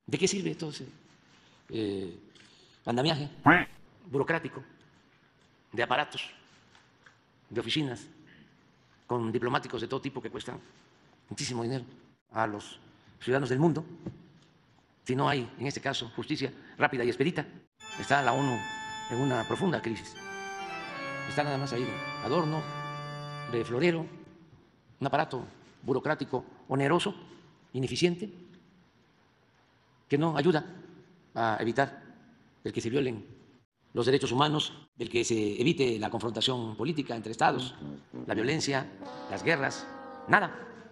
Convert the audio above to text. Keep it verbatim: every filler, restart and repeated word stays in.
¿De qué sirve todo ese eh, andamiaje burocrático de aparatos, de oficinas, con diplomáticos de todo tipo que cuestan muchísimo dinero a los ciudadanos del mundo? Si no hay, en este caso, justicia rápida y expedita, está la ONU en una profunda crisis. Está nada más ahí de adorno, de florero, un aparato burocrático oneroso, ineficiente, que no ayuda a evitar el que se violen los derechos humanos, el que se evite la confrontación política entre estados, la violencia, las guerras, nada.